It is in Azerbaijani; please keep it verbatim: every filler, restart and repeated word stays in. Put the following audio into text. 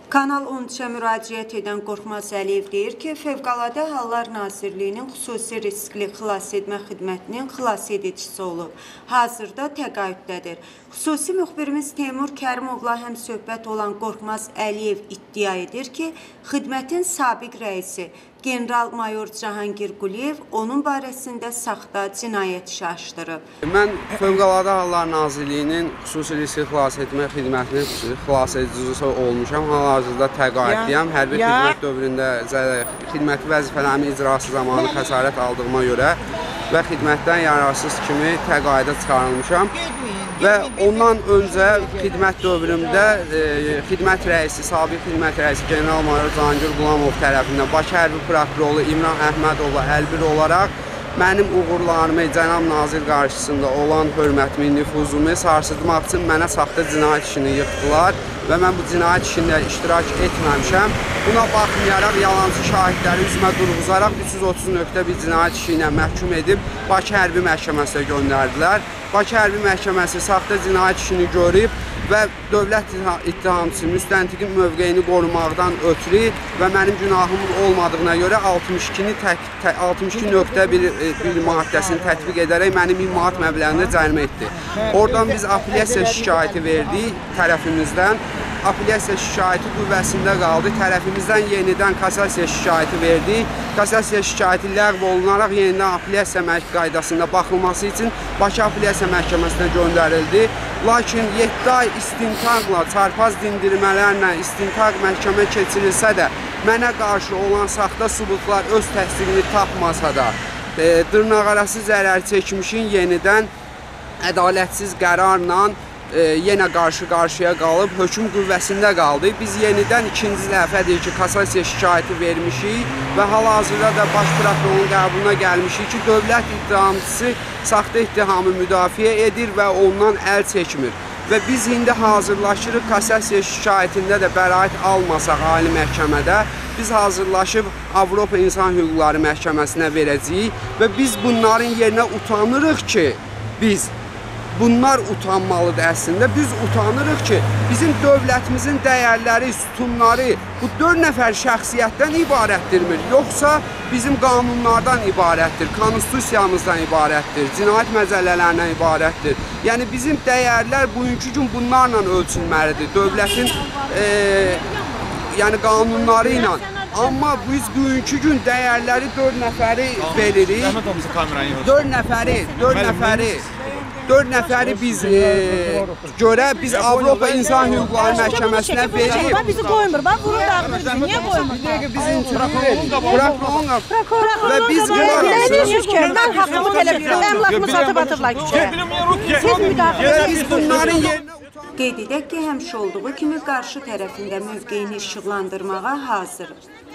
Kanal on üçə müraciət edən Qorxmaz Əliyev deyir ki, Fövqəladə Hallar Nazirliyinin xüsusi riskli xilas etmə xidmətinin xilas edicisi olub. Hazırda təqaüddədir. Xüsusi müxbirimiz Teymur Kərimovla həm söhbət olan Qorxmaz Əliyev iddia edir ki, xidmətin sabiq rəisi General-mayor Cahangir Quliyev onun barəsində saxta cinayət işi açdırıb. Mən Fövqəladə Hallar Nazirliyinin xüsusi riskli xilas etmə xidmətinin xilas edicisi olmuşam. Hal-hazırda təqaüddəyəm. Hərbi xidmət dövründə xidməti vəzifələrimin icrası zamanı xəsarət aldığıma görə və xidmətdən yararsız kimi təqaüdə çıxarılmışam. Və ondan öncə xidmət dövrümdə e, xidmət rəisi, sabiq xidmət rəisi General-mayor Cahangir Qulamov tərəfindən Bakı hərbi prokuroru İmran Əhmədovla əlbir olaraq mənim uğurlarımı Cənab Nazir qarşısında olan hörmətimi, nüfuzumu sarsıtmaq üçün mənə saxta cinayət işini yıxdılar və mən bu cinayət işində iştirak etməmişəm. Buna baxmayaraq yalancı şahidləri üzümə durğuzaraq üç yüz otuz nöqtə bir cinayət işi ilə məhkum edib Bakı hərbi məhkəməsinə göndərdilər. Bakı hərbi məhkəməsi saxta cinayət işini görüb və dövlət ittihamçısı müstəntiqin mövqeyini qorumaqdan ötürü və mənim günahımın olmadığına görə altmış iki nöqtə bir maddəsini tətbiq edərək mənim min manat məbləğində cərimə etdi. Oradan biz apellyasiya şikayəti verdik tərəfimizdən. Apellyasiya şikayəti qüvvəsində qaldı. Tərəfimizdən yenidən kassasiya şikayəti verdik. Kassasiya şikayəti ləğv olunaraq yenidən apellyasiya qaydasında baxılması üçün Bakı Apellyasiya Məhkəməsinə göndərildi. Lakin yeddi ay istintaqla, çarpaz dindirmələrlə istintaq məhkəmə keçirilsə də mənə qarşı olan saxta sübutlar öz təsdiqini tapmasa da e, dırnaqarası zərər çəkmişin yenidən ədalətsiz qərarla E, yenə qarşı-qarşıya qalıb, hökm qüvvəsində qaldı. Biz yenidən ikinci dəfədir ki, kassasiya şikayəti vermişik və hal-hazırda da baş prokurorun qəbuluna gəlmişik ki, dövlət ittihamçısı saxta ittihamı müdafiə edir və ondan əl çəkmir. Və biz indi hazırlaşırıq, kassasiya şikayətində də bəraət almasaq ali məhkəmədə, biz hazırlaşıb Avropa İnsan Hüquqları Məhkəməsinə verəcəyik və biz bunların yerinə utanırıq ki, biz Bunlar utanmalıdır əslində. Biz utanırıq ki, bizim dövlətimizin dəyərləri, sütunları bu dörd nəfər şəxsiyyətdən ibarətdirmir. Yoxsa bizim qanunlardan ibarətdir, konstitusiyamızdan ibarətdir, cinayət məcəllələrindən ibarətdir. Yəni bizim dəyərlər bugünkü gün bunlarla ölçülməlidir, dövlətin e, yəni qanunları ilə. Amma biz bugünkü gün dəyərləri dörd nəfəri veririk. dörd nəfəri, dörd nəfəri. Dörd nəfəri biz e, görə biz Avropa İnsan Hüquqları Məhkəməsinə verib. Bizi qoymur, bax bunu dağıtır bizi, niyə qoymur? Biz intervyu verdik. Prokurorun və biz bunlar mən haqqımı tələb edirəm, əmlakımı satıb atıblar küçəyə. Siz müdaxilə biz bunların yerinə Qeyd edək ki, həmişə olduğu kimi qarşı tərəfində mövqeyini işıqlandırmağa hazırıq.